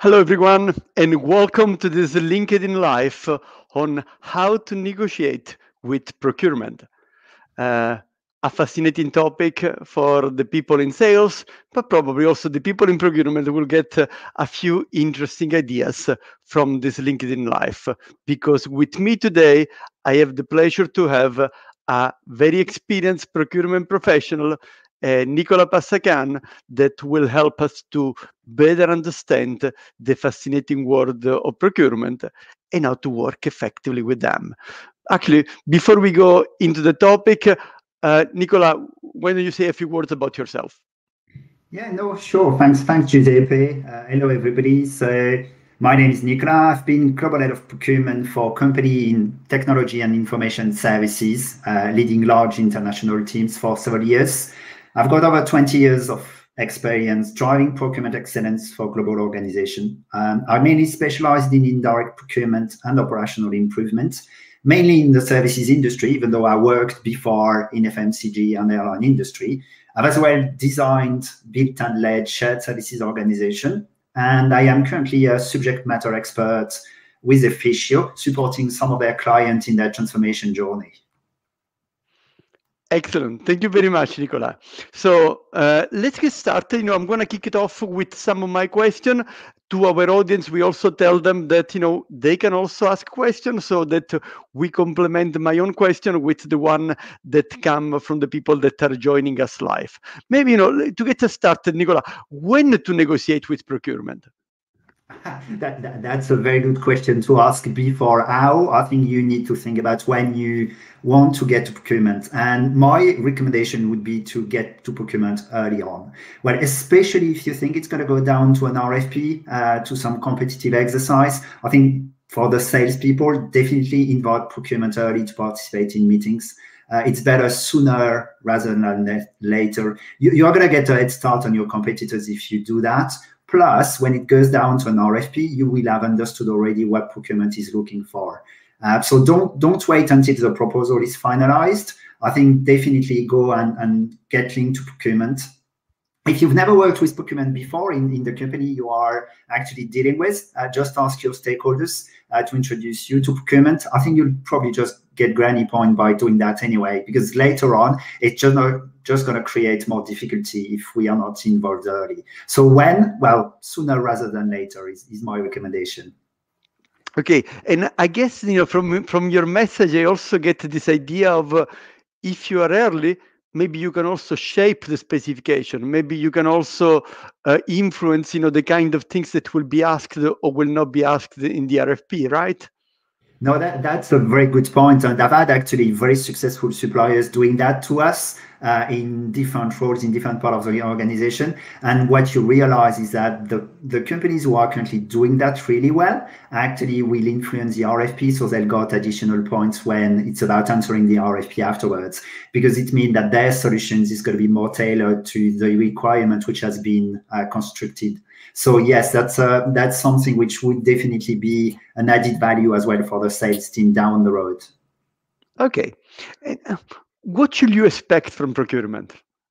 Hello, everyone, and welcome to this LinkedIn Live on how to negotiate with procurement. A fascinating topic for the people in sales, but probably also the people in procurement will get a few interesting ideas from this LinkedIn Live. Because with me today, I have the pleasure to have a very experienced procurement professional, Nicola Passacan, that will help us to better understand the fascinating world of procurement and how to work effectively with them. Actually, before we go into the topic, Nicola, why don't you say a few words about yourself? Yeah, no, sure. Thanks, Giuseppe. Hello, everybody. So my name is Nicola. I've been global head of procurement for company in technology and information services, leading large international teams for several years. I've got over 20 years of experience driving procurement excellence for global organization. I mainly specialized in indirect procurement and operational improvement, mainly in the services industry, even though I worked before in FMCG and airline industry. I've as well designed, built and led shared services organization, and I am currently a subject matter expert with Efficio, supporting some of their clients in their transformation journey. Excellent. Thank you very much, Nicola. So let's get started. I'm going to kick it off with some of my questions. To our audience, we also tell them that, they can also ask questions so that we complement my own question with the one that come from the people that are joining us live. Maybe, to get us started, Nicola, when to negotiate with procurement? That's a very good question to ask before how. I think you need to think about when you want to get to procurement. And my recommendation would be to get to procurement early on. Well, especially if you think it's going to go down to an RFP, to some competitive exercise. I think for the salespeople, definitely invite procurement early to participate in meetings. It's better sooner rather than later. You're going to get a head start on your competitors if you do that. Plus, when it goes down to an RFP, you will have understood already what procurement is looking for. So don't wait until the proposal is finalized. I think definitely go and get linked to procurement. If you've never worked with procurement before in the company you are actually dealing with, just ask your stakeholders to introduce you to procurement. I think you'll probably just get granny point by doing that anyway, because later on, it's just going to create more difficulty if we are not involved early. So when? Well, sooner rather than later is my recommendation. Okay, and I guess, from your message, I also get this idea of if you are early, maybe you can also shape the specification. Maybe you can also influence, the kind of things that will be asked or will not be asked in the RFP, right? No, that's a very good point. And I've had actually very successful suppliers doing that to us in different roles, in different parts of the organization. And what you realize is that the companies who are currently doing that really well actually will influence the RFP. So they'll got additional points when it's about answering the RFP afterwards, because it means that their solutions is going to be more tailored to the requirement which has been constructed. So yes, that's something which would definitely be an added value as well for the sales team down the road. Okay. And what should you expect from procurement?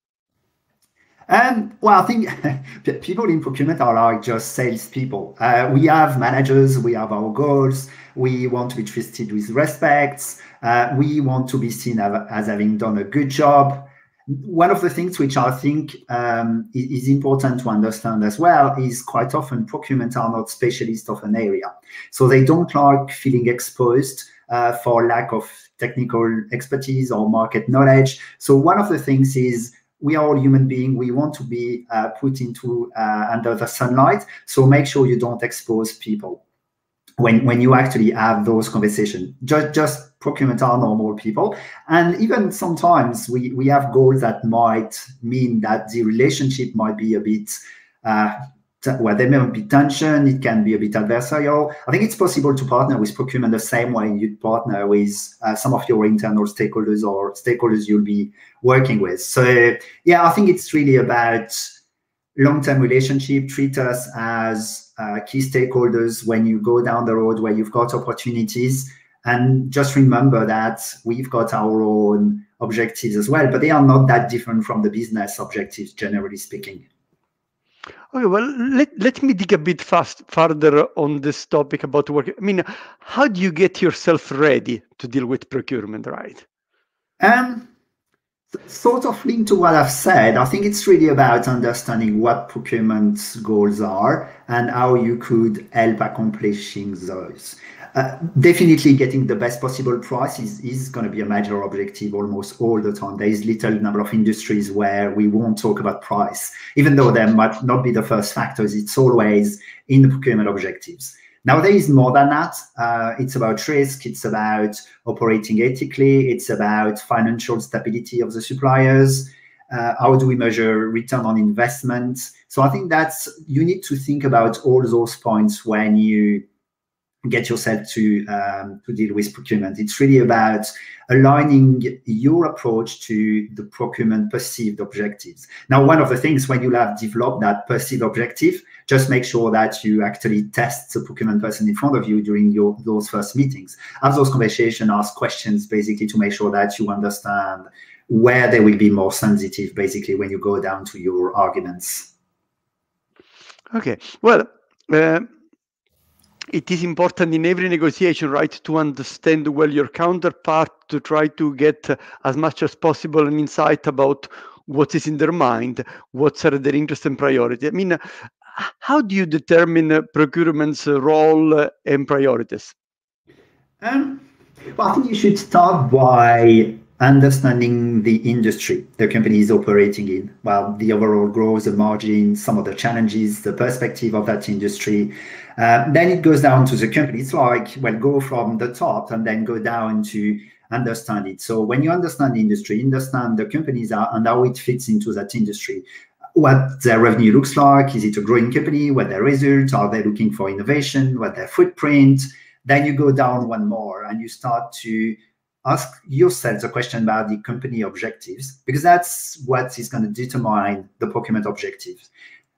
Well, I think people in procurement are like just salespeople. We have managers, we have our goals, we want to be treated with respect, we want to be seen as having done a good job. One of the things which I think is important to understand as well is quite often procurement are not specialists of an area. So they don't like feeling exposed for lack of technical expertise or market knowledge. So one of the things is we are all human beings. We want to be put into under the sunlight. So make sure you don't expose people when you actually have those conversations. Just procurement are normal people. And even sometimes we have goals that might mean that the relationship might be a bit, well, there may be tension, it can be a bit adversarial. I think it's possible to partner with procurement the same way you'd partner with some of your internal stakeholders or stakeholders you'll be working with. So yeah, I think it's really about long-term relationship. Treat us as key stakeholders when you go down the road where you've got opportunities. And just remember that we've got our own objectives as well, but they are not that different from the business objectives, generally speaking. Okay, well, let me dig a bit further on this topic about work. I mean, how do you get yourself ready to deal with procurement, right? Sort of linked to what I've said, I think it's really about understanding what procurement goals are and how you could help accomplishing those. Definitely getting the best possible price is going to be a major objective almost all the time. There is little number of industries where we won't talk about price, even though there might not be the first factors. It's always in the procurement objectives. Now, there is more than that. It's about risk. It's about operating ethically. It's about financial stability of the suppliers. How do we measure return on investment? So I think you need to think about all those points when you get yourself to deal with procurement. It's really about aligning your approach to the procurement perceived objectives. Now, one of the things when you have developed that perceived objective, just make sure that you actually test the procurement person in front of you during those first meetings. Have those conversations, ask questions, basically to make sure that you understand where they will be more sensitive, basically, when you go down to your arguments. Okay, well, it is important in every negotiation, right, to understand well your counterpart, to try to get as much as possible an insight about what is in their mind, what are their interests and priorities. I mean, how do you determine procurement's role and priorities? Well, I think you should start by understanding the industry the company is operating in. Well, the overall growth, the margin, some of the challenges, the perspective of that industry. Then it goes down to the company. It's like, well, go from the top and then go down to understand it. So when you understand the industry, understand the companies and how it fits into that industry. What their revenue looks like, is it a growing company, what their results, are they looking for innovation, what their footprint. Then you go down one more and you start to ask yourself the question about the company objectives, because that's what is going to determine the procurement objectives.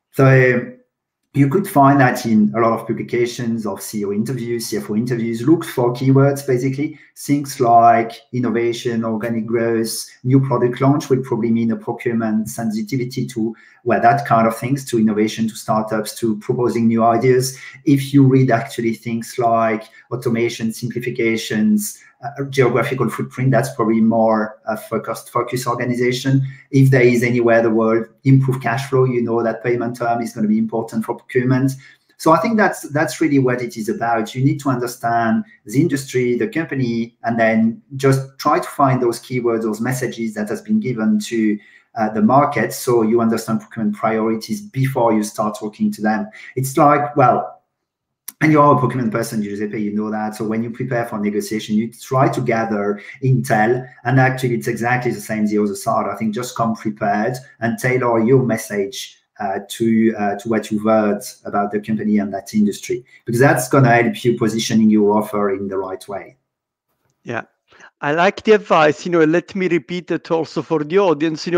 So you could find that in a lot of publications of CEO interviews, CFO interviews, look for keywords, basically. Things like innovation, organic growth, new product launch will probably mean a procurement sensitivity to that kind of things, to innovation, to startups, to proposing new ideas. If you read actually things like automation, simplifications, geographical footprint, that's probably more a focused organization. If there is anywhere the world improve cash flow, you know that payment term is going to be important for procurement. So I think that's really what it is about. You need to understand the industry, the company, and then just try to find those keywords, those messages that has been given to the market, so you understand procurement priorities before you start talking to them. It's like, well, and you're a procurement person, Giuseppe, you know that. So when you prepare for negotiation, you try to gather intel, and actually it's exactly the same the other side. I think just come prepared and tailor your message to what you've heard about the company and that industry, because that's going to help you positioning your offer in the right way. Yeah. I like the advice, let me repeat it also for the audience,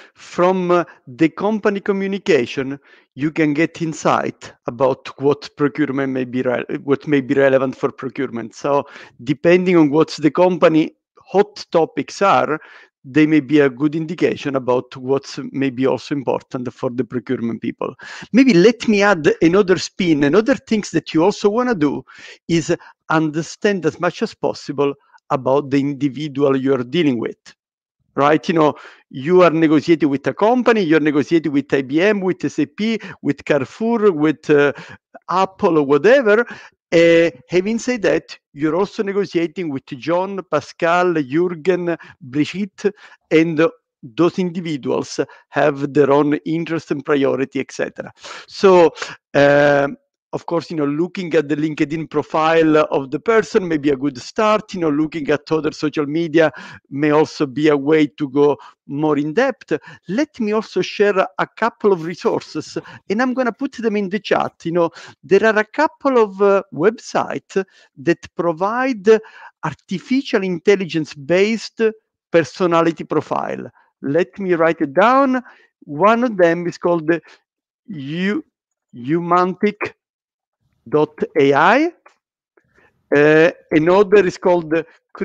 from the company communication, you can get insight about what procurement may be, what may be relevant for procurement. So depending on what the company hot topics are, they may be a good indication about what's maybe also important for the procurement people. Maybe let me add another spin. Another things that you also want to do is understand as much as possible about the individual you're dealing with, right? You are negotiating with a company, you're negotiating with IBM, with SAP, with Carrefour, with Apple, or whatever. Having said that, you're also negotiating with John, Pascal, Jürgen, Brigitte, and those individuals have their own interest and priority, etc. So, of course, looking at the LinkedIn profile of the person may be a good start. Looking at other social media may also be a way to go more in depth. Let me also share a couple of resources, and I'm going to put them in the chat. There are a couple of websites that provide artificial intelligence-based personality profile. Let me write it down. One of them is called Umantic.ai. Another is called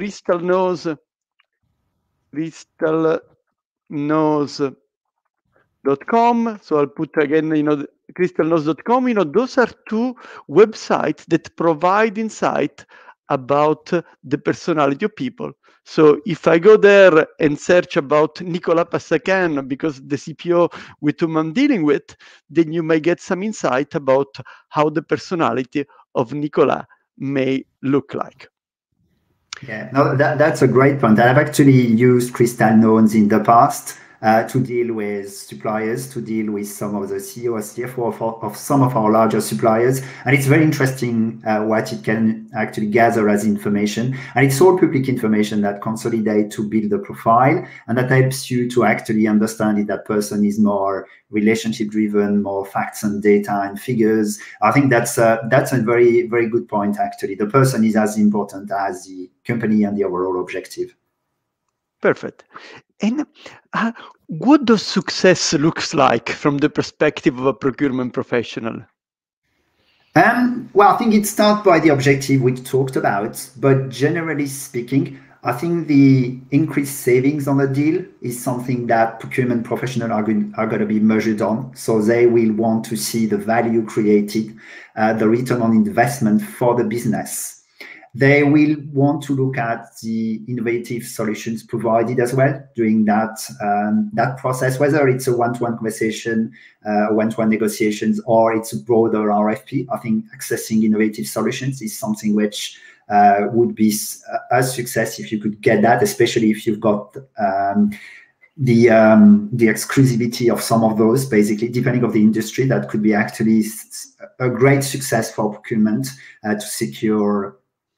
crystalnose.ai. crystalknows.com. So I'll put again, crystalknows.com. Those are two websites that provide insight about the personality of people. So if I go there and search about Nicolas Passacan, because the CPO with whom I'm dealing with, then you may get some insight about how the personality of Nicolas may look like. Yeah, no, that's a great point. I've actually used CrystalKnows in the past to deal with suppliers, to deal with some of the CEO or CFO of some of our larger suppliers. And it's very interesting what it can actually gather as information. And it's all public information that consolidate to build a profile, and that helps you to actually understand if that person is more relationship driven, more facts and data and figures. I think that's a very, very good point, actually. The person is as important as the company and the overall objective. Perfect. And what does success looks like from the perspective of a procurement professional? Well, I think it starts by the objective we talked about, but generally speaking, I think the increased savings on a deal is something that procurement professionals are going to be measured on. So they will want to see the value created, the return on investment for the business. They will want to look at the innovative solutions provided as well during that process, whether it's a one-to-one conversation, one-to-one negotiations, or it's a broader RFP. I think accessing innovative solutions is something which would be a success if you could get that, especially if you've got the exclusivity of some of those, basically, depending on the industry. That could be actually a great success for procurement to secure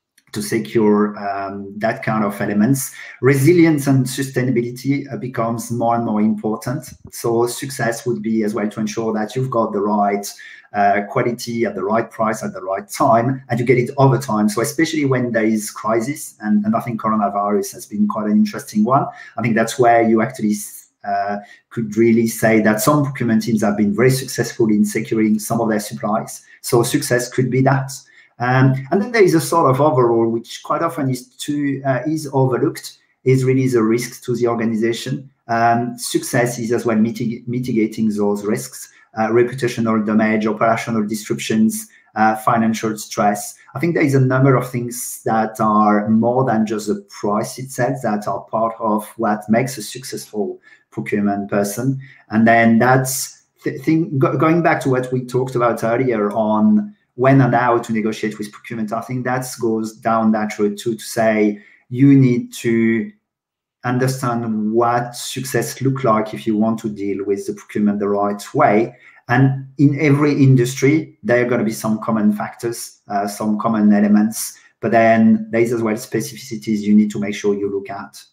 that kind of elements. Resilience and sustainability becomes more and more important. So success would be as well to ensure that you've got the right quality at the right price at the right time, and you get it over time. So especially when there is crisis, and I think coronavirus has been quite an interesting one. I think that's where you actually could really say that some procurement teams have been very successful in securing some of their supplies. So success could be that. And then there is a sort of overall, which quite often is overlooked, is really the risks to the organization. Success is as well mitigating those risks, reputational damage, operational disruptions, financial stress. I think there is a number of things that are more than just the price itself, that are part of what makes a successful procurement person. And then that's going back to what we talked about earlier on when and how to negotiate with procurement. I think that goes down that road too, to say you need to understand what success looks like if you want to deal with the procurement the right way. And in every industry, there are going to be some common factors, some common elements, but then there's as well specificities you need to make sure you look at.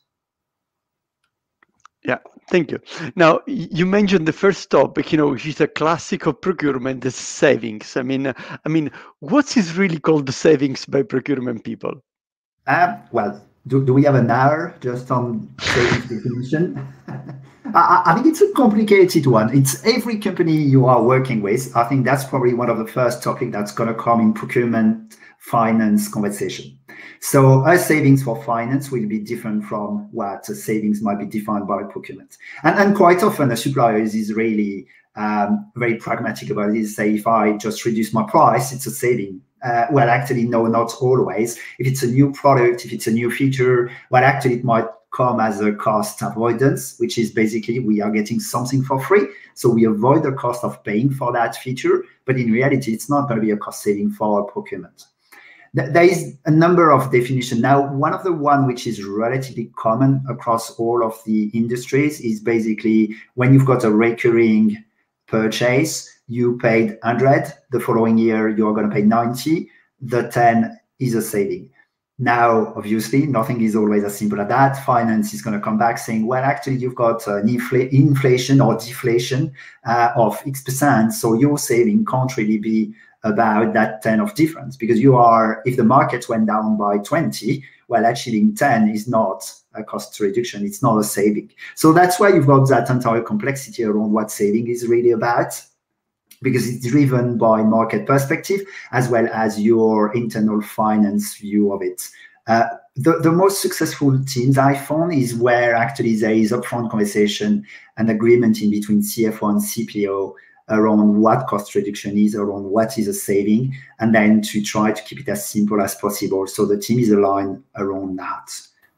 Yeah, thank you. Now, you mentioned the first topic, which is a classic of procurement, the savings. I mean, what is really called the savings by procurement people? Well, do we have an hour just on savings definition? I think it's a complicated one. It's every company you are working with. I think that's probably one of the first topics that's going to come in procurement finance conversation. So our savings for finance will be different from what savings might be defined by procurement. And quite often a supplier is really very pragmatic about it. Say, if I just reduce my price, it's a saving. Well, actually, no, not always. If it's a new product, if it's a new feature, well, actually, it might come as a cost avoidance, which is basically we are getting something for free. So we avoid the cost of paying for that feature. But in reality, it's not going to be a cost saving for procurement. There is a number of definitions. Now, one of the one which is relatively common across all of the industries is basically when you've got a recurring purchase, you paid 100, the following year you're going to pay 90, the 10 is a saving. Now, obviously, nothing is always as simple as that. Finance is going to come back saying, well, actually, you've got an inflation or deflation of X%, so your saving can't really be about that 10 of difference, because you are, if the market went down by 20, well, actually 10 is not a cost reduction, it's not a saving. So that's why you've got that entire complexity around what saving is really about, because it's driven by market perspective as well as your internal finance view of it. the most successful teams I found is where actually there is upfront conversation and agreement in between CFO and CPO around what cost reduction is, around what is a saving, and then to try to keep it as simple as possible so the team is aligned around that.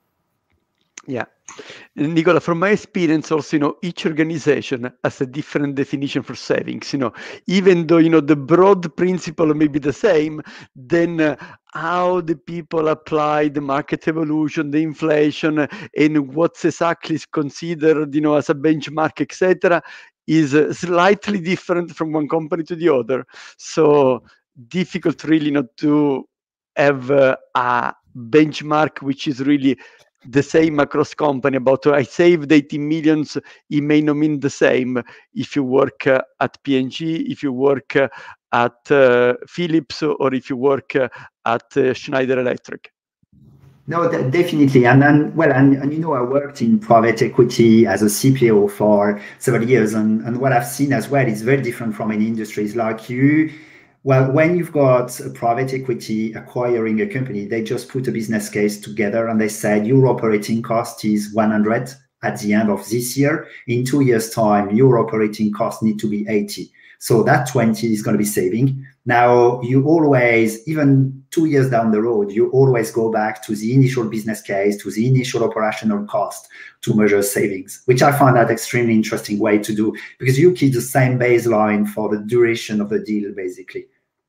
Yeah. Nicola, from my experience also, each organization has a different definition for savings, even though, the broad principle may be the same, then how the people apply the market evolution, the inflation, and what's exactly is considered, as a benchmark, etc., is slightly different from one company to the other. So difficult really not to have a benchmark which is really the same across company. About I saved 18 millions, it may not mean the same if you work at P&G, if you work at Philips, or if you work at Schneider Electric. No, definitely. And I worked in private equity as a CPO for several years. And what I've seen as well is very different from any industries like you. Well, when you've got a private equity acquiring a company, they just put a business case together and they said your operating cost is 100 at the end of this year. In 2 years' time, your operating costs need to be 80. So that 20 is going to be saving. Now, you always, even 2 years down the road, you always go back to the initial business case, to the initial operational cost to measure savings, which I find that extremely interesting way to do, because you keep the same baseline for the duration of the deal, basically.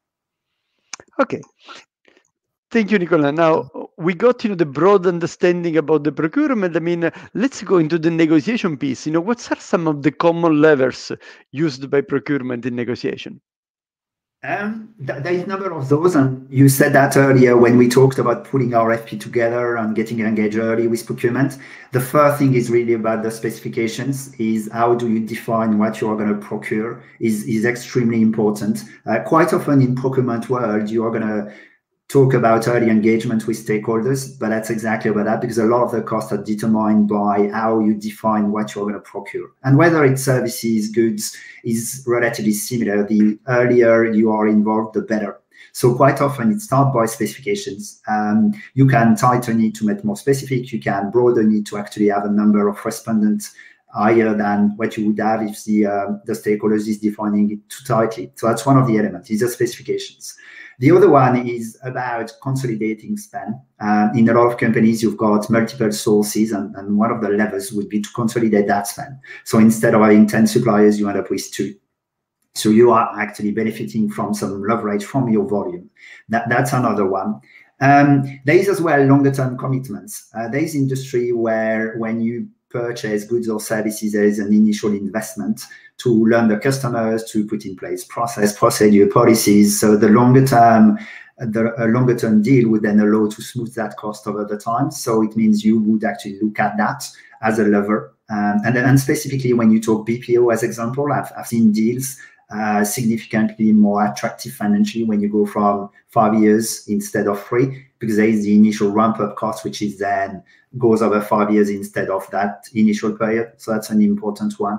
Okay. Thank you, Nicola. Now, we got the broad understanding about the procurement. I mean, let's go into the negotiation piece. What are some of the common levers used by procurement in negotiation? There is a number of those, and you said that earlier when we talked about putting our RFP together and getting engaged early with procurement. The first thing is really about the specifications, is how do you define what you are going to procure is extremely important. Quite often in procurement world, you are going to talk about early engagement with stakeholders, but that's exactly about that, because a lot of the costs are determined by how you define what you're going to procure. And whether it's services, goods, is relatively similar. The earlier you are involved, the better. So quite often it starts by specifications. You can tighten it to make more specific. You can broaden it to actually have a number of respondents higher than what you would have if the stakeholders is defining it too tightly. So that's one of the elements, is the specifications. The other one is about consolidating spend. In a lot of companies, you've got multiple sources, and one of the levers would be to consolidate that spend. So instead of having 10 suppliers, you end up with 2. So you are actually benefiting from some leverage from your volume. That's another one. There is as well longer-term commitments. There is industry where when you purchase goods or services, there is an initial investment to learn the customers, to put in place procedure, policies. So the longer term deal would then allow to smooth that cost over the time. So it means you would actually look at that as a lever. And specifically when you talk BPO as example, I've seen deals significantly more attractive financially when you go from 5 years instead of 3, because there is the initial ramp-up cost, which is then goes over 5 years instead of that initial period. So that's an important one.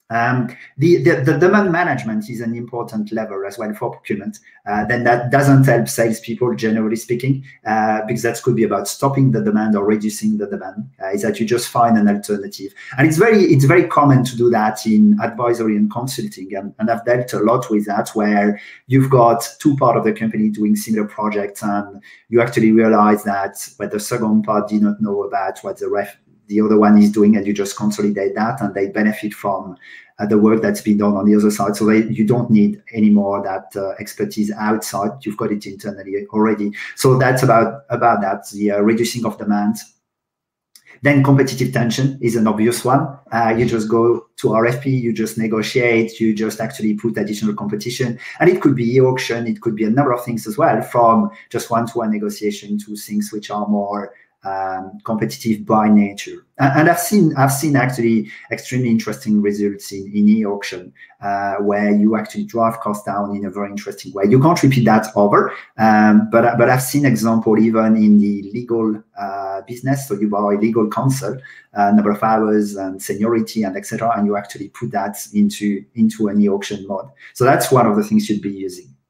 The demand management is an important lever as well for procurement. Then that doesn't help salespeople, generally speaking, because that could be about stopping the demand or reducing the demand. Is that you just find an alternative, and it's very common to do that in advisory and consulting, and I've dealt a lot with that, where you've got 2 parts of the company doing similar projects, and you actually realize that what the second part did not know about what the other one is doing, and you just consolidate that, and they benefit from the work that's been done on the other side. So you don't need any more that expertise outside. You've got it internally already. So that's about that, the reducing of demand. Then competitive tension is an obvious one. You just go to RFP, you just negotiate, you just actually put additional competition. And it could be auction, it could be a number of things as well, from just one-to-one negotiation to things which are more competitive by nature. And I've seen actually extremely interesting results in e-auction, where you actually drive costs down in a very interesting way. You can't repeat that over, but I've seen example even in the legal business. So you buy legal counsel, number of hours and seniority and etc., and you actually put that into an e-auction mode. So that's one of the things you'd be using.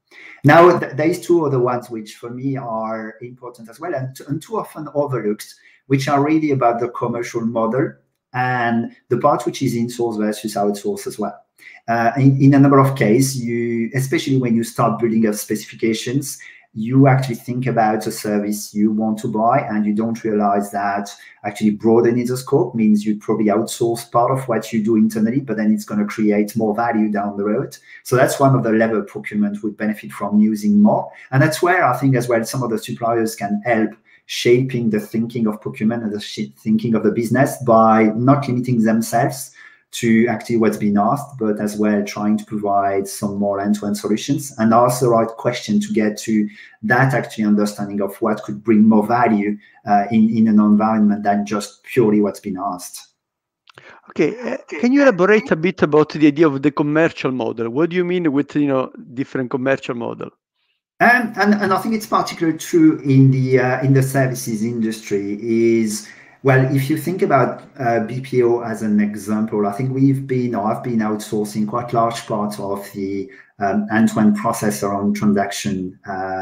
Now, there's two other ones which for me are important as well, and too often overlooked, which are really about the commercial model and the part which is in-source versus outsource as well. In a number of cases, especially when you start building up specifications, you actually think about a service you want to buy, and you don't realize that actually broadening the scope means you probably outsource part of what you do internally, but then it's going to create more value down the road. So that's one of the level procurement would benefit from using more. And that's where I think as well some of the suppliers can help shaping the thinking of procurement and the thinking of the business by not limiting themselves to actually what's been asked, but as well trying to provide some more end-to-end solutions, and also the right question to get to that actually understanding of what could bring more value in an environment than just purely what's been asked. Okay, can you elaborate a bit about the idea of the commercial model? What do you mean with different commercial model? And I think it's particularly true in the services industry is, well, if you think about BPO as an example, I think I've been outsourcing quite large parts of the end-to-end process around transaction,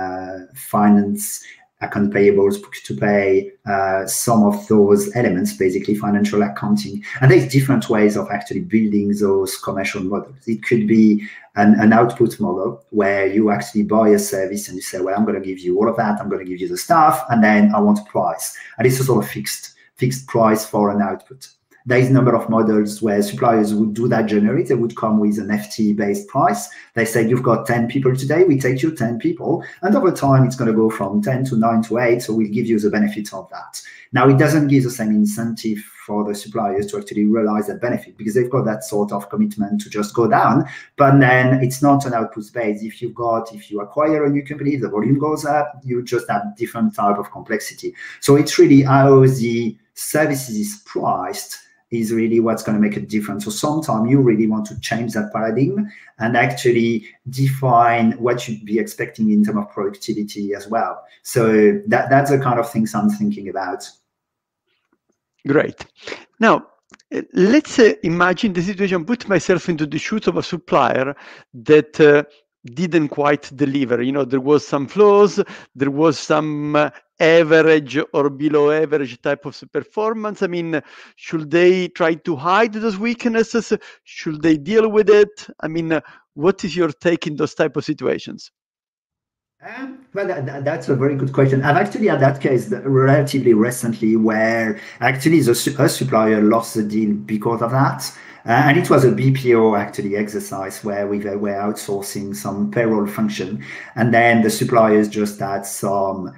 finance, account payables, to pay, some of those elements, basically financial accounting. And there's different ways of actually building those commercial models. It could be an output model where you actually buy a service and you say, well, I'm going to give you all of that, I'm going to give you the staff, and then I want a price. And it's a sort of fixed price for an output. There is a number of models where suppliers would do that generally. They would come with an FTE-based price. They say, you've got 10 people today, we take you 10 people. And over time, it's going to go from 10 to 9 to 8. So we'll give you the benefit of that. Now, it doesn't give the same incentive for the suppliers to actually realize that benefit because they've got that sort of commitment to just go down. But then it's not an output base. If you acquire a new company, the volume goes up, you just have different type of complexity. So it's really how the services is priced is really what's going to make a difference. So sometimes you really want to change that paradigm and actually define what you'd be expecting in terms of productivity as well. So that's the kind of things I'm thinking about. Great. Now, let's imagine the situation, put myself into the shoes of a supplier that didn't quite deliver. There was some flaws, there was some average or below average type of performance. I mean, should they try to hide those weaknesses? Should they deal with it? I mean, what is your take in those type of situations? Well, that's a very good question. I've actually had that case relatively recently where actually a supplier lost the deal because of that. And it was a BPO actually exercise where we were outsourcing some payroll function. And then the suppliers just had some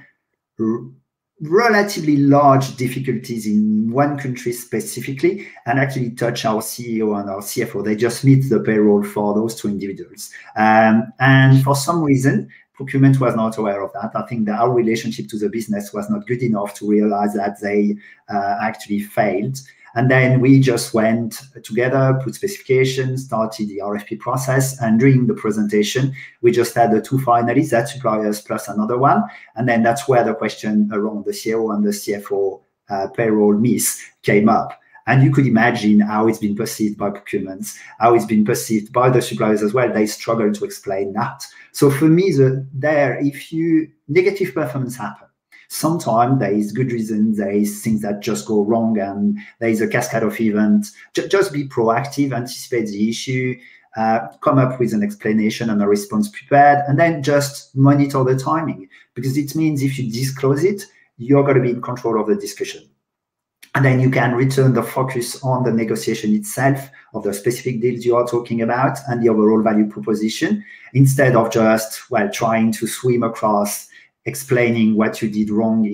relatively large difficulties in one country specifically, and actually touch our CEO and our CFO. They just meet the payroll for those two individuals. And for some reason, procurement was not aware of that. I think that our relationship to the business was not good enough to realize that they actually failed. And then we just went together, put specifications, started the RFP process. And during the presentation, we just had the two finalists, that suppliers plus another one. And then that's where the question around the CEO and the CFO payroll miss came up. And you could imagine how it's been perceived by procurements, how it's been perceived by the suppliers as well. They struggle to explain that. So for me, if negative performance happen, sometimes there is good reasons, there is things that just go wrong, and there is a cascade of events. Just be proactive, anticipate the issue, come up with an explanation and a response prepared, and then just monitor the timing. Because it means if you disclose it, you're going to be in control of the discussion. And then you can return the focus on the negotiation itself of the specific deals you are talking about and the overall value proposition, instead of just, trying to swim across explaining what you did wrong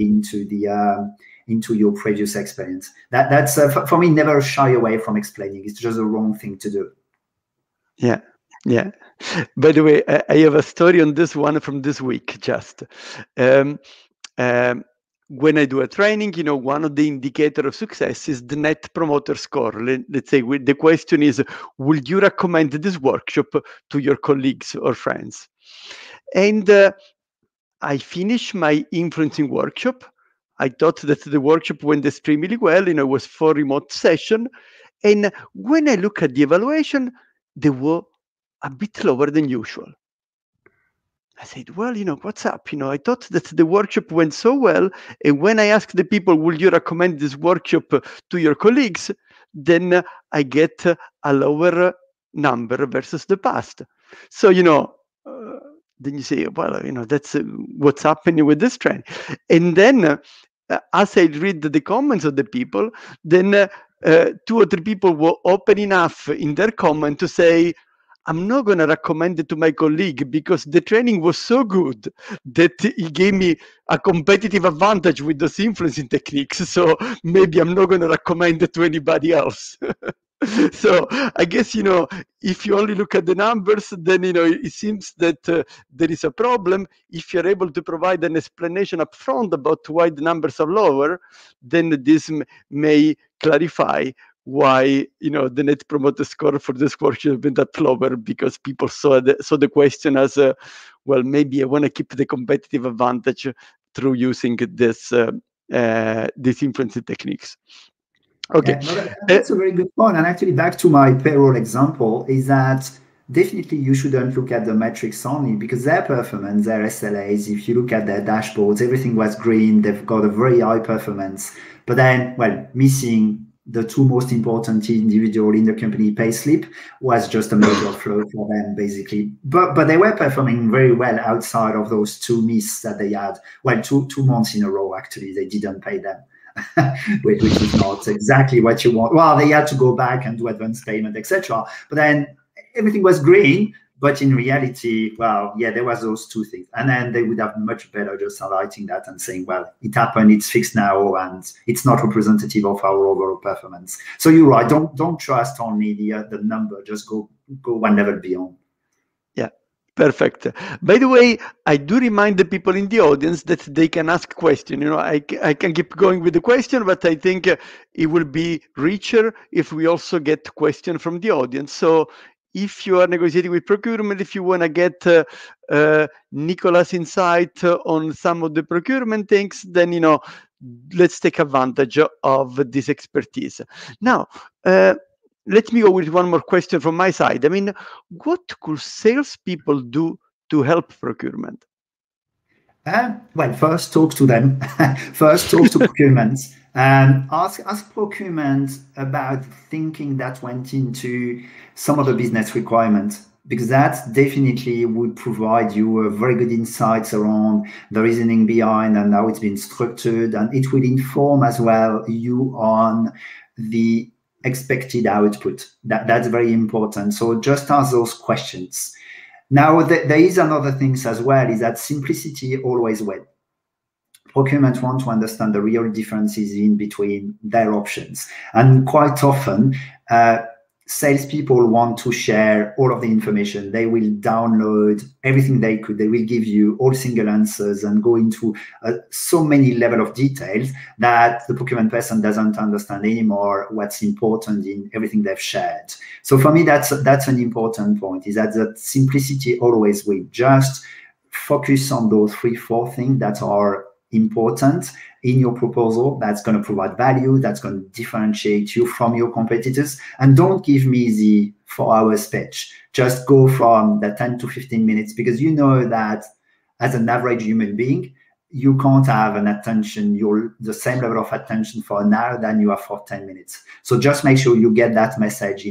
into your previous experience. That's for me, never shy away from explaining. It's just the wrong thing to do. Yeah. By the way, I have a story on this one from this week. Just when I do a training, one of the indicators of success is the net promoter score. Let's say the question is, would you recommend this workshop to your colleagues or friends? And I finished my influencing workshop. I thought that the workshop went extremely well. It was 4 remote sessions. And when I look at the evaluation, they were a bit lower than usual. I said, well, what's up? I thought that the workshop went so well. And when I asked the people, will you recommend this workshop to your colleagues? Then I get a lower number versus the past. So, then you say, well, that's what's happening with this trend. And then as I read the comments of the people, then 2 or 3 people were open enough in their comment to say, I'm not going to recommend it to my colleague because the training was so good that he gave me a competitive advantage with those influencing techniques. So maybe I'm not going to recommend it to anybody else. So I guess, if you only look at the numbers, then, it seems that there is a problem. If you're able to provide an explanation up front about why the numbers are lower, then this may clarify why, the net promoter score for this workshop has been that lower, because people saw the question as, well, maybe I want to keep the competitive advantage through using these influencing techniques. Okay. Yeah, no, that's a very good point. And actually, back to my payroll example, is that definitely you shouldn't look at the metrics only, because their performance, their SLAs, if you look at their dashboards, everything was green. They've got a very high performance. But then, well, missing the 2 most important individual in the company payslip was just a major flaw for them, basically. But they were performing very well outside of those 2 misses that they had. Well, two months in a row, actually, they didn't pay them. which is not exactly what you want. Well, they had to go back and do advance payment, etc. But then everything was green. But in reality, well, yeah, there was those 2 things. And then they would have much better just highlighting that and saying, well, it happened, it's fixed now, and it's not representative of our overall performance. So you're right. Don't trust only the number. Just go 1 level beyond. Perfect. By the way, I do remind the people in the audience that they can ask questions. I can keep going with the question, but I think it will be richer if we also get questions from the audience. So if you are negotiating with procurement, if you want to get Nicolas' insight on some of the procurement things, then, let's take advantage of this expertise. Now, let me go with one more question from my side. I mean, what could salespeople do to help procurement? Well, first talk to them. First talk to procurement. Ask procurement about thinking that went into some of the business requirements, because that definitely would provide you a very good insights around the reasoning behind and how it's been structured, and it will inform as well you on the expected output. That's very important. So just ask those questions. Now, there is another thing as well, is that simplicity always wins. Procurement want to understand the real differences in between their options. And quite often, salespeople want to share all of the information. They will download everything they could. They will give you all single answers and go into so many level of details that the procurement person doesn't understand anymore what's important in everything they've shared. So for me, that's an important point, is that simplicity always will. Just focus on those 3-4 things that are important in your proposal, that's going to provide value, that's going to differentiate you from your competitors. And don't give me the 4-hour speech. Just go from the 10 to 15 minutes, because you know that as an average human being, you can't have an attention, the same level of attention for an hour than you have for 10 minutes. So just make sure you get that message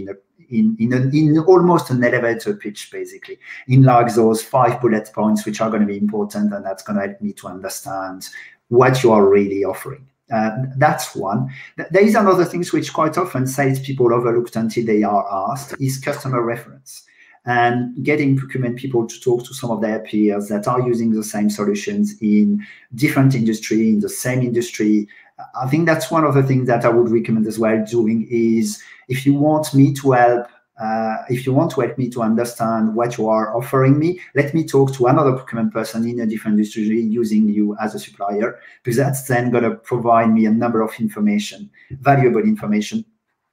in almost an elevator pitch, basically, in like those 5 bullet points, which are going to be important, and that's going to help me to understand what you are really offering. That's one. There is another thing which quite often salespeople overlooked until they are asked, is customer reference. And getting procurement people to talk to some of their peers that are using the same solutions in different industry, in the same industry. I think that's one of the things that I would recommend as well doing, is if you want me to help, if you want to help me to understand what you are offering me, let me talk to another procurement person in a different industry using you as a supplier, because that's then going to provide me a number of information, valuable information.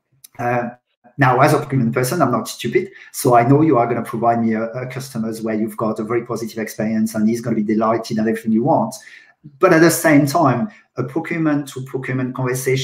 Now, as a procurement person, I'm not stupid, so I know you are going to provide me customers where you've got a very positive experience and he's going to be delighted and everything you want. But at the same time, a procurement to procurement conversation,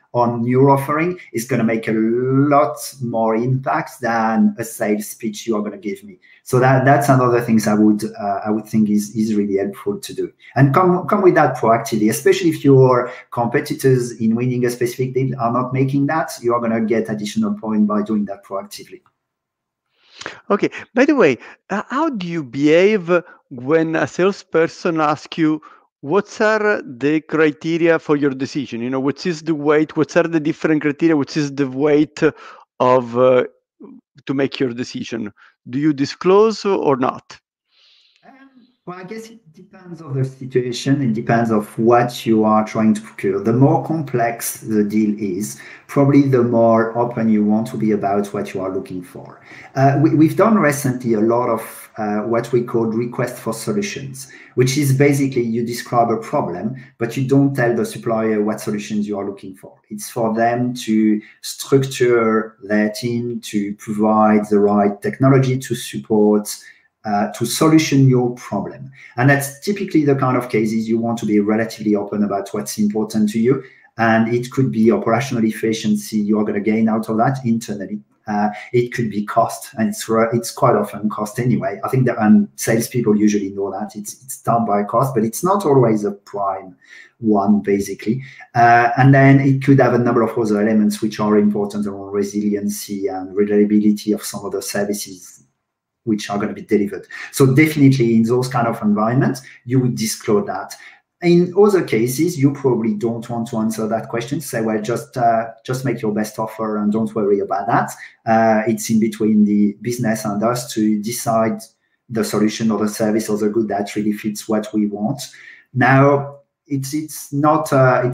on your offering is going to make a lot more impact than a sales speech you are going to give me. So that's another things I would think is really helpful to do, and come with that proactively, especially if your competitors in winning a specific deal are not making that. You are going to get additional point by doing that proactively. Okay. By the way, how do you behave when a salesperson asks you, what are the criteria for your decision? You know, what is the weight? What are the different criteria? What is the weight of to make your decision? Do you disclose or not? Well, I guess it depends on the situation. It depends of what you are trying to procure. The more complex the deal is, probably the more open you want to be about what you are looking for. We've done recently a lot of what we call request for solutions, which is basically you describe a problem, but you don't tell the supplier what solutions you are looking for. It's for them to structure their team to provide the right technology to support to solution your problem. And that's typically the kind of cases you want to be relatively open about what's important to you. And it could be operational efficiency you're going to gain out of that internally. It could be cost, and it's quite often cost anyway. I think that salespeople usually know that it's done by cost, but it's not always a prime one, basically. And then it could have a number of other elements which are important around resiliency and reliability of some of the services which are going to be delivered. So definitely in those kind of environments, you would disclose that. In other cases, you probably don't want to answer that question. Say, well, just make your best offer and don't worry about that. It's in between the business and us to decide the solution or the service or the good that really fits what we want. Now, it's not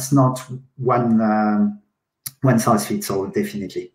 one size fits all, definitely.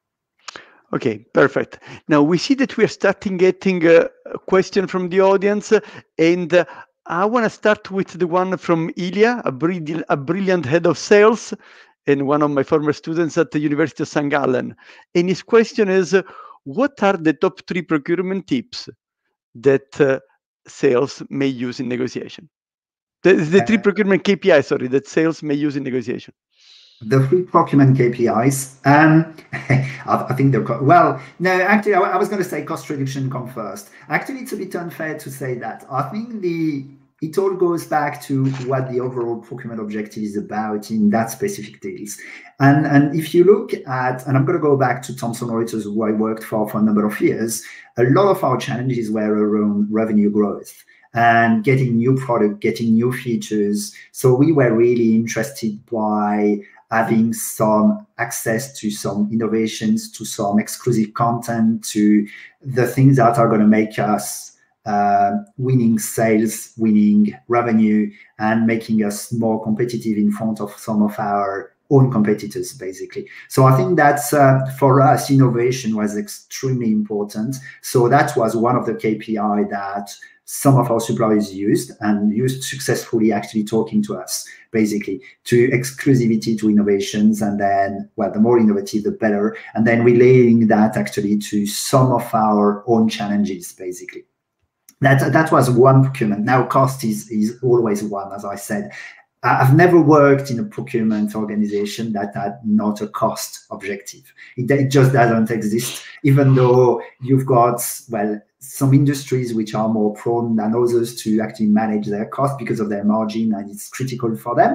Okay, perfect. Now we see that we are starting getting a question from the audience, and I want to start with the one from Ilya, a brilliant head of sales and one of my former students at the University of St. Gallen. And his question is, what are the top 3 procurement tips that sales may use in negotiation? The 3 procurement KPIs, sorry, that sales may use in negotiation. The 3 procurement KPIs. I think they're well. No, actually, I was going to say cost reduction come first. Actually, it's a bit unfair to say that. I think it all goes back to what the overall procurement objective is about in that specific deals. And if you look at, and I'm going to go back to Thomson Reuters, who I worked for a number of years, a lot of our challenges were around revenue growth and getting new product, getting new features. So we were really interested by having some access to some innovations, to some exclusive content, to the things that are going to make us winning sales, winning revenue, and making us more competitive in front of some of our own competitors, basically. So I think that's, for us, innovation was extremely important. So that was one of the KPI that some of our suppliers used successfully, actually talking to us, basically, to exclusivity, to innovations, and then, well, the more innovative, the better, and then relaying that actually to some of our own challenges, basically. That was one procurement. Now, cost is always one, as I said. I've never worked in a procurement organization that had not a cost objective. It just doesn't exist, even though you've got, well, some industries which are more prone than others to actually manage their cost because of their margin, and it's critical for them.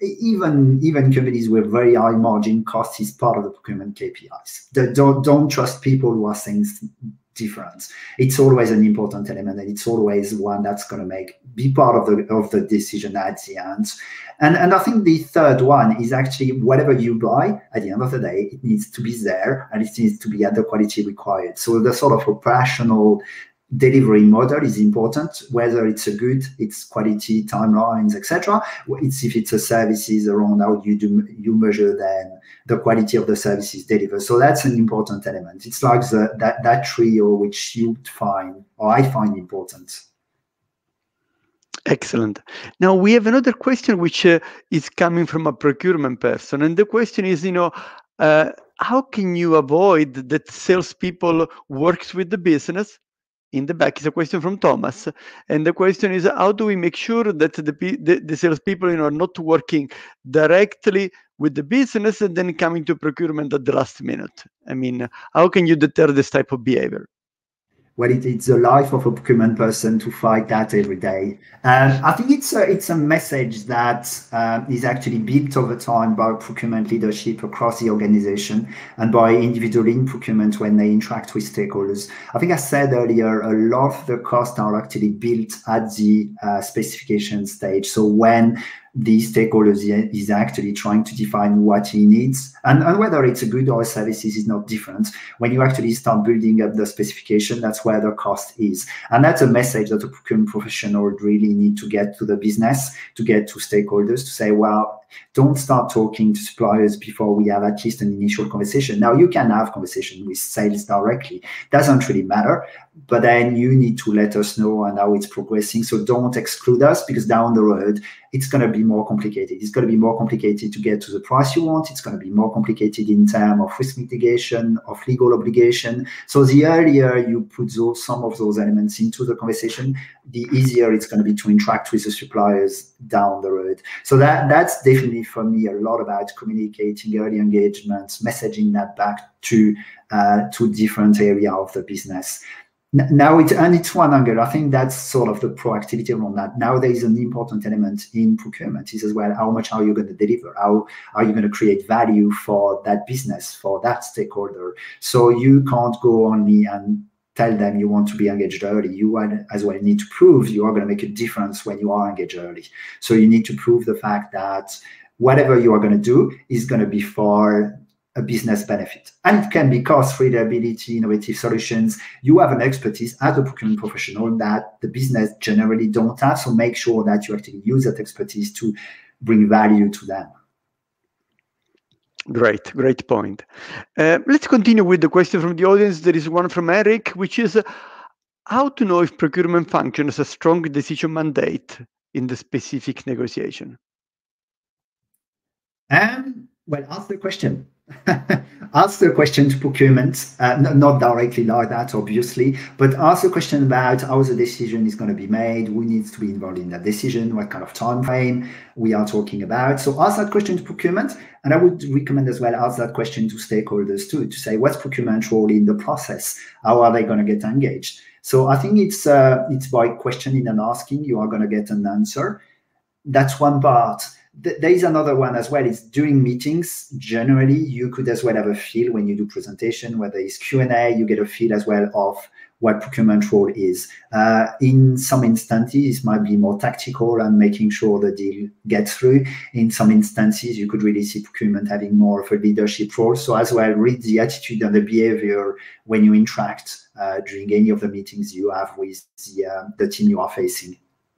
Even companies with very high margin costs is part of the procurement KPIs. Don't trust people who are saying different. It's always an important element, and it's always one that's going to be part of the decision at the end. And I think the third one is actually whatever you buy, at the end of the day, it needs to be there and it needs to be at the quality required. So the sort of operational delivery model is important, whether it's a good, it's quality, timelines, etc. If it's a services around how you measure then the quality of the services delivered. So that's an important element. It's like that trio which you find, or I find, important. Excellent. Now we have another question which is coming from a procurement person, and the question is, how can you avoid that salespeople works with the business in the back is a question from Thomas, and the question is, how do we make sure that the salespeople are not working directly with the business and then coming to procurement at the last minute? I mean, how can you deter this type of behavior? Well, it's the life of a procurement person to fight that every day. And I think it's a message that is actually built over time by procurement leadership across the organization and by individuals in procurement when they interact with stakeholders. I think I said earlier, a lot of the costs are actually built at the specification stage. So when the stakeholders is actually trying to define what he needs, and whether it's a good or a services is not different. When you actually start building up the specification, that's where the cost is. And that's a message that a procurement professional really need to get to the business, to get to stakeholders, to say, well, don't start talking to suppliers before we have at least an initial conversation. Now, you can have conversation with sales directly. Doesn't really matter, but then you need to let us know and how it's progressing. So don't exclude us, because down the road, it's going to be more complicated. It's going to be more complicated to get to the price you want. It's going to be more complicated in terms of risk mitigation, of legal obligation. So the earlier you put some of those elements into the conversation, the easier it's going to be to interact with the suppliers down the road. So that's definitely for me a lot about communicating early engagements, messaging that back to different area of the business. Now it's one angle. I think that's sort of the proactivity around that. Now there is an important element in procurement is as well, how much are you going to deliver? How are you going to create value for that business, for that stakeholder? So you can't go only and tell them you want to be engaged early. You as well need to prove you are going to make a difference when you are engaged early. So you need to prove the fact that whatever you are going to do is going to be for a business benefit. And it can be cost, reliability, innovative solutions. You have an expertise as a procurement professional that the business generally don't have. So make sure that you actually use that expertise to bring value to them. Great point. Let's continue with the question from the audience. There is one from Eric, which is how to know if procurement functions a strong decision mandate in the specific negotiation? Well, ask the question. Ask the question to procurement, not directly like that, obviously, but ask the question about how the decision is going to be made, who needs to be involved in that decision, what kind of time frame we are talking about. So ask that question to procurement, and I would recommend as well ask that question to stakeholders too, to say what's procurement role in the process, how are they going to get engaged. So I think it's by questioning and asking you are going to get an answer. That's one part. There is another one as well. It's during meetings. Generally, you could as well have a feel when you do presentation, whether it's Q&A, you get a feel as well of what procurement role is. In some instances, it might be more tactical and making sure the deal gets through. In some instances, you could really see procurement having more of a leadership role. So as well, read the attitude and the behavior when you interact during any of the meetings you have with the team you are facing.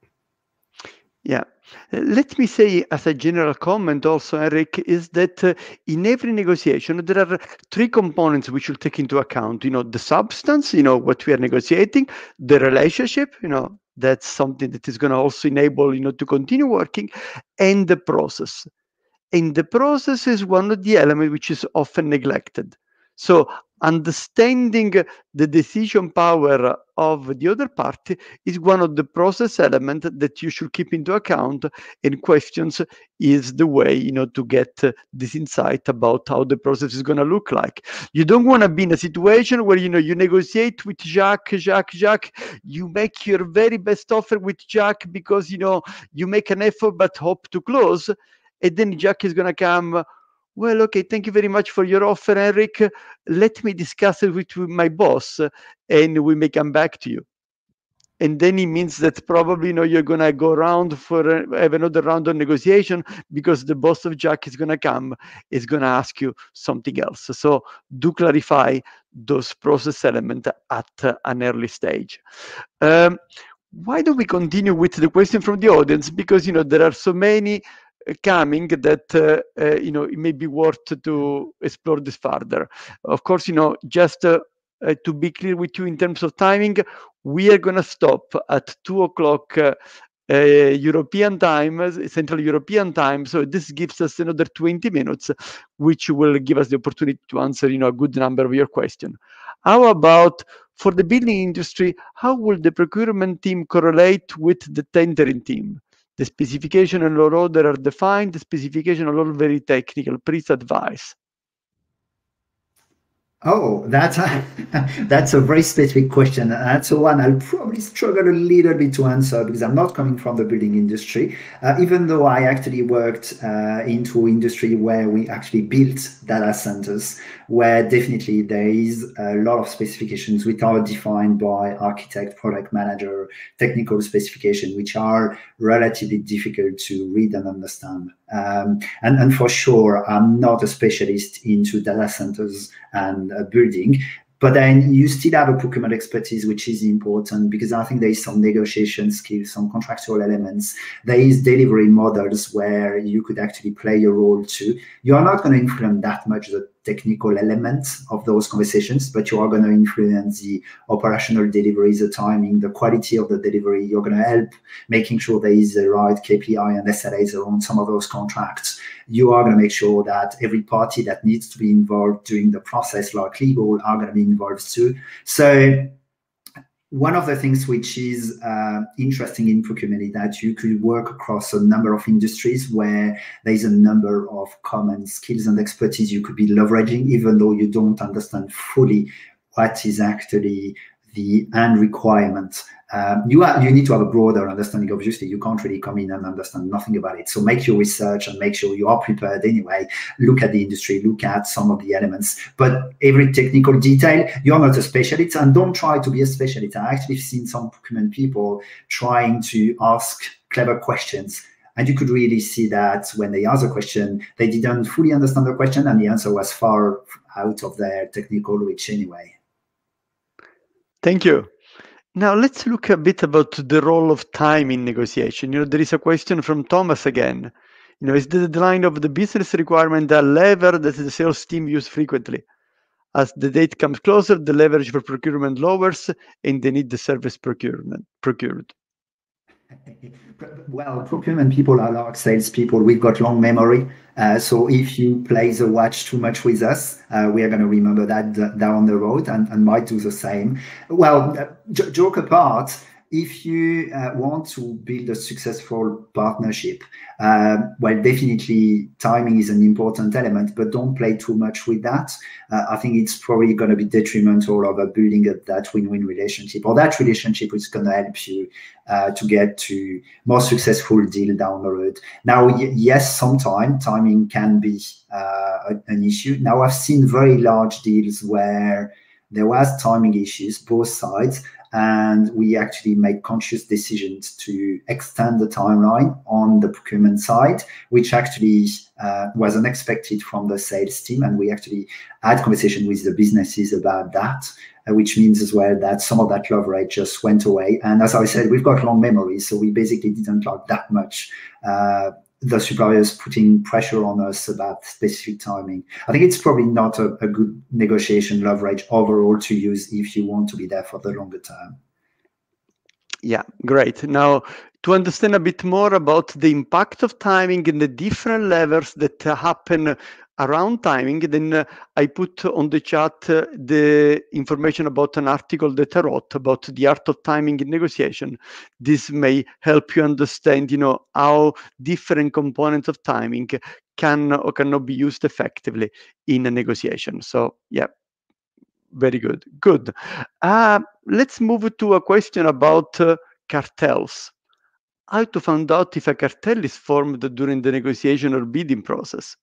Yeah. Let me say as a general comment also, Eric, is that in every negotiation, there are three components we should take into account. The substance, what we are negotiating, the relationship, that's something that is going to also enable, to continue working, and the process. And the process is one of the elements which is often neglected. So understanding the decision power of the other party is one of the process elements that you should keep into account, and questions is the way to get this insight about how the process is going to look like. You don't want to be in a situation where you negotiate with Jacques, you make your very best offer with Jacques because you make an effort but hope to close, and then Jacques is going to come, well, okay, thank you very much for your offer, Eric. Let me discuss it with my boss, and we may come back to you. And then it means that probably you're going to go around have another round of negotiation because the boss of Jacques is going to come, is going to ask you something else. So do clarify those process elements at an early stage. Why don't we continue with the question from the audience? Because there are so many coming that it may be worth to explore this further. Of course, just to be clear with you in terms of timing, we are going to stop at 2:00 European time, Central European time. So this gives us another 20 minutes, which will give us the opportunity to answer, a good number of your questions. How about for the building industry? How will the procurement team correlate with the tendering team? The specification and law order are defined. The specification are all very technical. Please advise. Oh, that's a very specific question. That's one I'll probably struggle a little bit to answer because I'm not coming from the building industry, even though I actually worked into industry where we actually built data centers, where definitely there is a lot of specifications which are defined by architect, product manager, technical specification, which are relatively difficult to read and understand. And for sure, I'm not a specialist into data centers and building, but then you still have a procurement expertise, which is important because I think there is some negotiation skills, some contractual elements. There is delivery models where you could actually play a role too. You are not going to influence that much the technical elements of those conversations, but you are going to influence the operational delivery, the timing, the quality of the delivery. You're going to help making sure there is the right KPI and SLAs around some of those contracts. You are going to make sure that every party that needs to be involved during the process, like legal, are going to be involved too. So one of the things which is interesting in procurement is that you could work across a number of industries where there's a number of common skills and expertise you could be leveraging, even though you don't understand fully what is actually the end requirement. You need to have a broader understanding. Obviously, you can't really come in and understand nothing about it. So make your research and make sure you are prepared anyway. Look at the industry, look at some of the elements. But every technical detail, you're not a specialist, and don't try to be a specialist. I actually seen some procurement people trying to ask clever questions. And you could really see that when they asked a question, they didn't fully understand the question, and the answer was far out of their technical reach anyway. Thank you. Now let's look a bit about the role of time in negotiation. There is a question from Thomas again. Is the deadline of the business requirement a lever that the sales team use frequently? As the date comes closer, the leverage for procurement lowers and they need the service procured. Well, procurement people are like sales people. We've got long memory. So if you play the watch too much with us, we are going to remember that down the road and might do the same. Well, joke apart, if you want to build a successful partnership, well, definitely timing is an important element, but don't play too much with that. I think it's probably going to be detrimental of building that win-win relationship, or that relationship is going to help you to get to more successful deal down the road. Now, yes, sometimes timing can be an issue. Now, I've seen very large deals where there was timing issues, both sides, and we actually make conscious decisions to extend the timeline on the procurement side, which actually was unexpected from the sales team. And we actually had conversation with the businesses about that, which means as well that some of that leverage just went away. And as I said, we've got long memories, so we basically didn't like that much the suppliers putting pressure on us about specific timing. I think it's probably not a good negotiation leverage overall to use if you want to be there for the longer term. Yeah, great. Now, to understand a bit more about the impact of timing and the different levels that happen around timing, then I put on the chat the information about an article that I wrote about the art of timing in negotiation. This may help you understand, how different components of timing can or cannot be used effectively in a negotiation. So, yeah, very good. Good. Let's move to a question about cartels. How to find out if a cartel is formed during the negotiation or bidding process?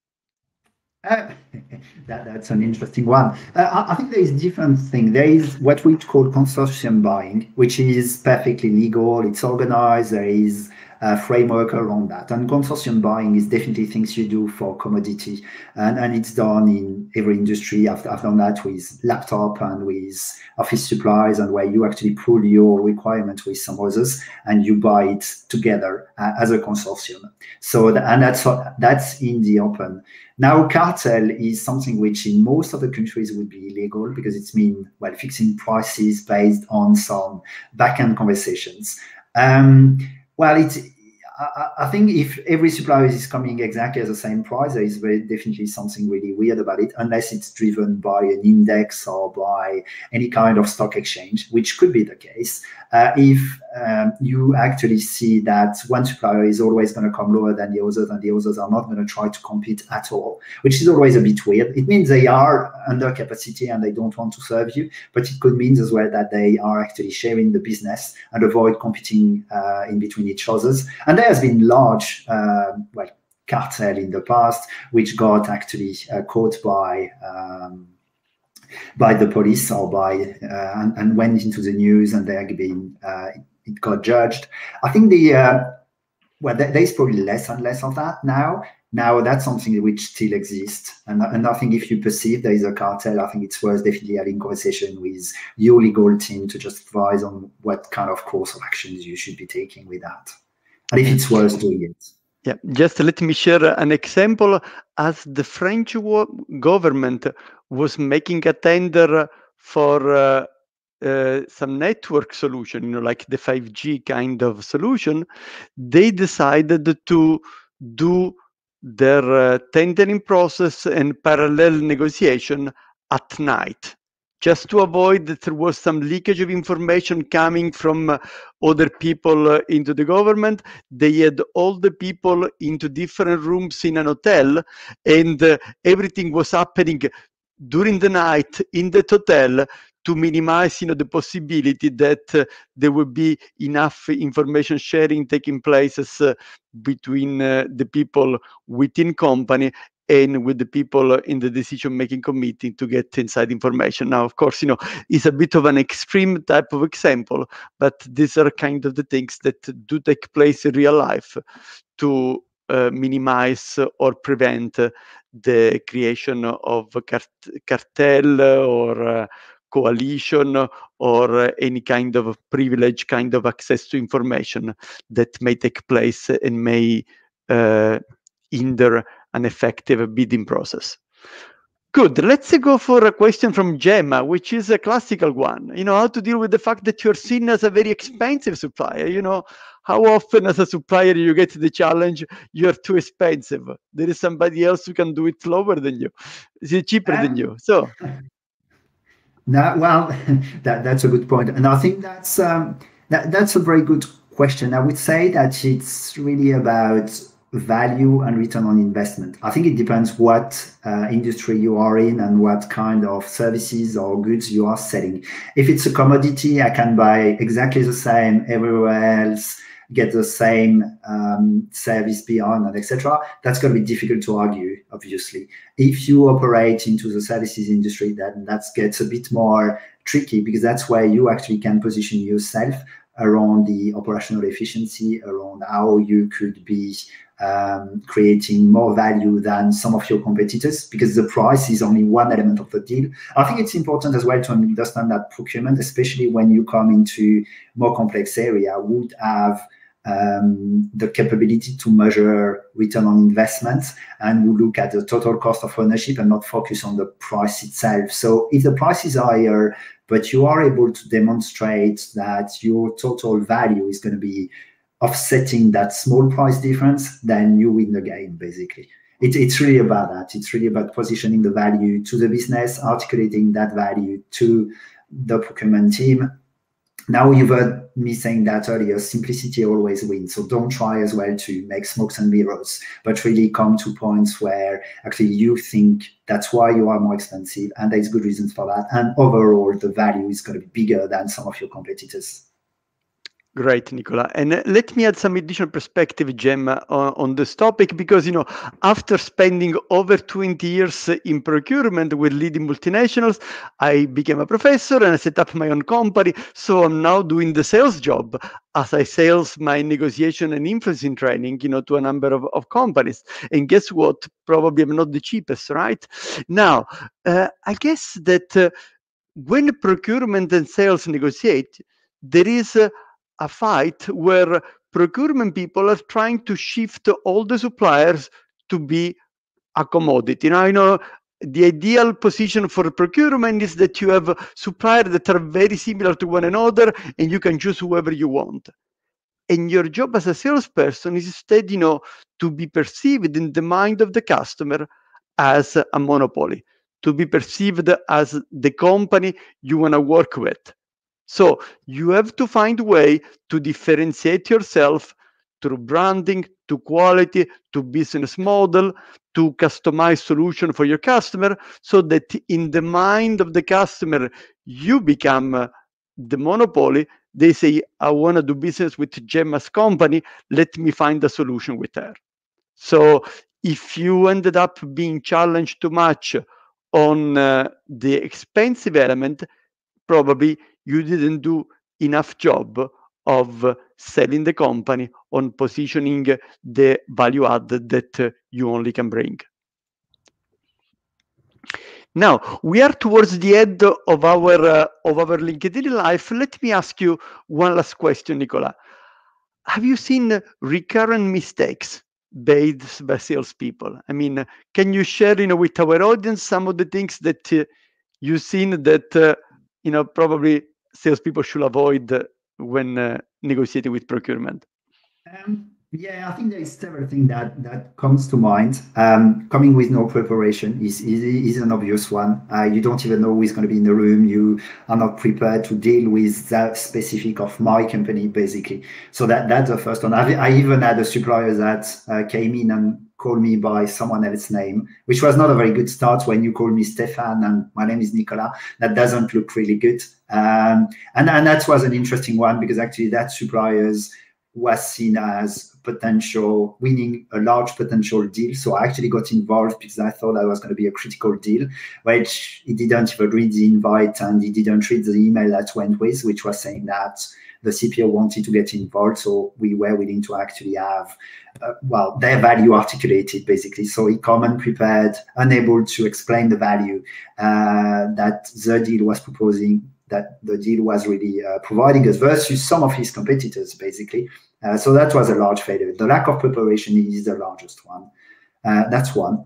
That's an interesting one. I think there is different things. There is what we call consortium buying, which is perfectly legal. It's organized. There is a framework around that. And consortium buying is definitely things you do for commodity. And it's done in every industry. I've done that with laptop and with office supplies, and where you actually pool your requirement with some others and you buy it together as a consortium. So that's in the open. Now, cartel is something which in most of the countries would be illegal because it's mean, well, fixing prices based on some back-end conversations. Well, I think if every supplier is coming exactly at the same price, there is definitely something really weird about it, unless it's driven by an index or by any kind of stock exchange, which could be the case. If you actually see that one supplier is always going to come lower than the others, and the others are not going to try to compete at all, which is always a bit weird. It means they are under capacity and they don't want to serve you, but it could mean as well that they are actually sharing the business and avoid competing in between each others. And there has been large cartel in the past, which got actually caught by the police or and went into the news, and it got judged. I think there's probably less and less of that now. Now that's something which still exists, and I think if you perceive there is a cartel, I think it's worth definitely having conversation with your legal team to just advise on what kind of course of actions you should be taking with that, and if it's worth doing it. Yeah, just let me share an example. As the French government was making a tender for some network solution, like the 5G kind of solution, they decided to do their tendering process and parallel negotiation at night, just to avoid that there was some leakage of information coming from other people into the government. They had all the people into different rooms in an hotel, and everything was happening during the night in that hotel to minimize, the possibility that there would be enough information sharing taking places between the people within company and with the people in the decision-making committee to get inside information. Now, of course, it's a bit of an extreme type of example, but these are kind of the things that do take place in real life to minimize or prevent the creation of cartel or coalition or any kind of privilege kind of access to information that may take place and may hinder an effective bidding process. Good. Let's go for a question from Gemma, which is a classical one. How to deal with the fact that you're seen as a very expensive supplier. How often as a supplier you get the challenge, you're too expensive. There is somebody else who can do it lower than you. Is cheaper than you? So. No, well, that's a good point. And I think that's a very good question. I would say that it's really about value and return on investment. I think it depends what industry you are in and what kind of services or goods you are selling. If it's a commodity, I can buy exactly the same everywhere else, get the same service beyond, and etc. That's going to be difficult to argue, obviously. If you operate into the services industry, then that gets a bit more tricky, because that's where you actually can position yourself around the operational efficiency, around how you could be creating more value than some of your competitors, because the price is only one element of the deal. I think it's important as well to understand that procurement, especially when you come into more complex area, would have the capability to measure return on investment, and we look at the total cost of ownership and not focus on the price itself. So if the price is higher, but you are able to demonstrate that your total value is going to be offsetting that small price difference, then you win the game, basically. It's really about that. It's really about positioning the value to the business, articulating that value to the procurement team. Now, you've heard me saying that earlier, simplicity always wins. So don't try as well to make smokes and mirrors, but really come to points where actually you think that's why you are more expensive, and there's good reasons for that. And overall, the value is going to be bigger than some of your competitors. Great, Nicola. And let me add some additional perspective, Gemma, on this topic, because, after spending over 20 years in procurement with leading multinationals, I became a professor and I set up my own company. So I'm now doing the sales job as I sales my negotiation and influencing training, to a number of companies. And guess what? Probably I'm not the cheapest, right? Now, I guess that when procurement and sales negotiate, there is a fight where procurement people are trying to shift all the suppliers to be a commodity. Now, the ideal position for procurement is that you have suppliers that are very similar to one another and you can choose whoever you want. And your job as a salesperson is instead, to be perceived in the mind of the customer as a monopoly, to be perceived as the company you want to work with. So you have to find a way to differentiate yourself through branding, to quality, to business model, to customize solution for your customer, so that in the mind of the customer, you become the monopoly. They say, I want to do business with Gemma's company. Let me find a solution with her. So if you ended up being challenged too much on the expensive element, probably you didn't do enough job of selling the company, on positioning the value add that you only can bring. Now we are towards the end of our LinkedIn Live. Let me ask you one last question, Nicola. Have you seen recurrent mistakes made by salespeople? I mean, can you share, with our audience some of the things that you've seen that probably salespeople should avoid when negotiating with procurement? Yeah, I think there is several things that comes to mind. Coming with no preparation is an obvious one. You don't even know who is going to be in the room. You are not prepared to deal with that specific of my company, basically. So that's the first one. I even had a supplier that came in and called me by someone else's name, which was not a very good start. When you call me Stefan and my name is Nicola, that doesn't look really good. And that was an interesting one, because actually that suppliers was seen as potential winning a large potential deal. So I actually got involved because I thought that was going to be a critical deal, which he didn't even read the invite and he didn't read the email that went with, which was saying that the CPO wanted to get involved. So we were willing to actually have, their value articulated, basically. So he come unprepared, unable to explain the value that the deal was proposing, that the deal was really providing us versus some of his competitors, basically. So that was a large failure. The lack of preparation is the largest one. That's one.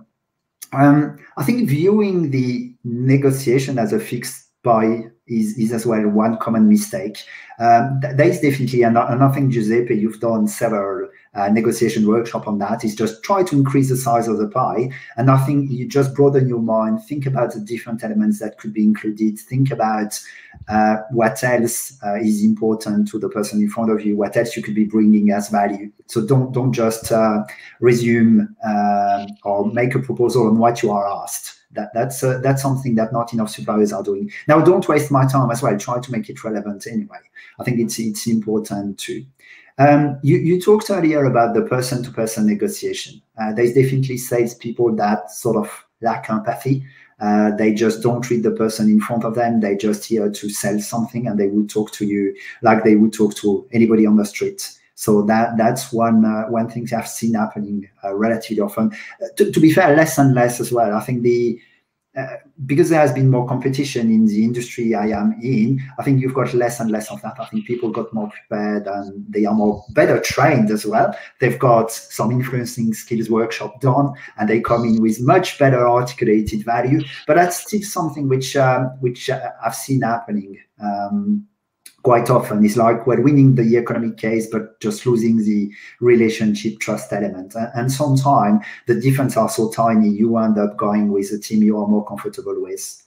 I think viewing the negotiation as a fixed buy is as well one common mistake. There is definitely, and I think, Giuseppe, you've done several negotiation workshop on that, is just try to increase the size of the pie. And I think you just broaden your mind, think about the different elements that could be included, think about what else is important to the person in front of you, what else you could be bringing as value. So don't just resume or make a proposal on what you are asked. That's something that not enough suppliers are doing. Now, don't waste my time as well. Try to make it relevant anyway. I think it's important too. You talked earlier about the person-to-person negotiation. There's definitely salespeople that sort of lack empathy. They just don't treat the person in front of them. They're just here to sell something, and they would talk to you like they would talk to anybody on the street. So that's one thing I've seen happening relatively often. To be fair, less and less as well. I think because there has been more competition in the industry I am in, I think you've got less and less of that. I think people got more prepared and they are better trained as well. They've got some influencing skills workshop done, and they come in with much better articulated value. But that's still something which I've seen happening quite often. It's like we're winning the economic case, but just losing the relationship trust element. And sometimes the difference are so tiny, you end up going with a team you are more comfortable with.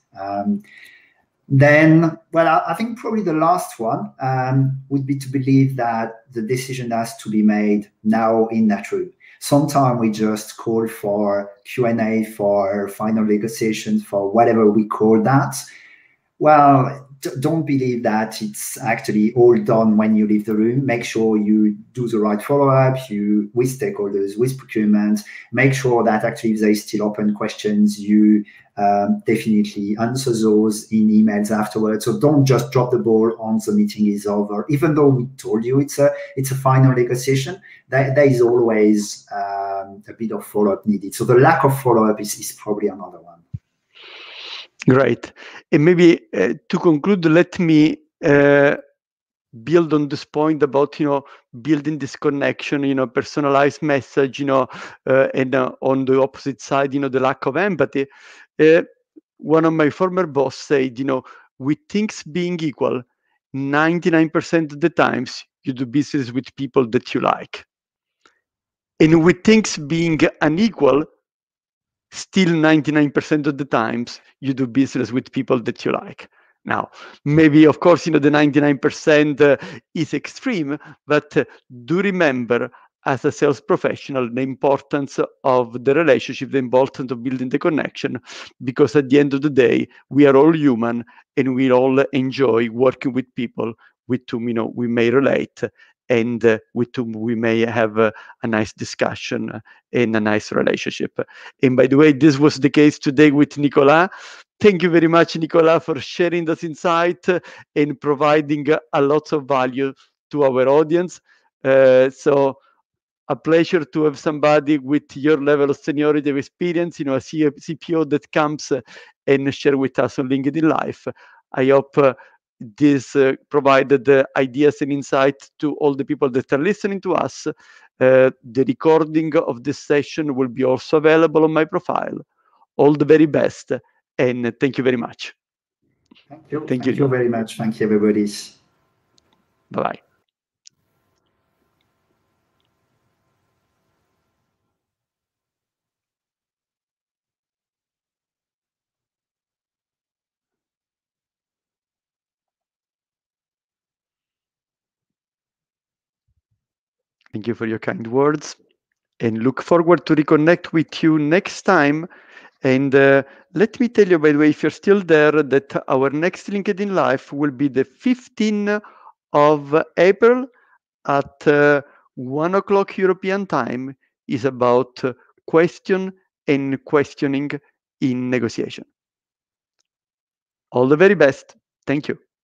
Then, I think probably the last one would be to believe that the decision has to be made now in that room. Sometimes we just call for Q&A, for final negotiations, for whatever we call that. Well, don't believe that it's actually all done when you leave the room. Make sure you do the right follow-up with stakeholders, with procurement. Make sure that actually if there is still open questions, you definitely answer those in emails afterwards. So don't just drop the ball on the meeting is over. Even though we told you it's a final negotiation, there is always a bit of follow-up needed. So the lack of follow-up is probably another one. Great. And maybe to conclude, let me build on this point about, building this connection, personalized message, and on the opposite side, the lack of empathy. One of my former boss said, with things being equal, 99% of the times, you do business with people that you like. And with things being unequal, still 99% of the times you do business with people that you like. Now, maybe, of course, the 99% is extreme, but do remember, as a sales professional, the importance of the relationship, the importance of building the connection, because at the end of the day, we are all human and we all enjoy working with people with whom we may relate and with whom we may have a nice discussion and a nice relationship. And by the way, this was the case today with Nicolas. Thank you very much, Nicolas, for sharing this insight and providing a lot of value to our audience. So a pleasure to have somebody with your level of seniority of experience, a CPO that comes and share with us on LinkedIn Live. I hope this provided ideas and insight to all the people that are listening to us. The recording of this session will be also available on my profile. All the very best, and thank you very much. Thank you. Thank you very much. Thank you, everybody. Bye-bye. Thank you for your kind words, and look forward to reconnect with you next time. And let me tell you, by the way, if you're still there, that our next LinkedIn Live will be the 15th of April at 1 o'clock European time. Is about question and questioning in negotiation. All the very best. Thank you.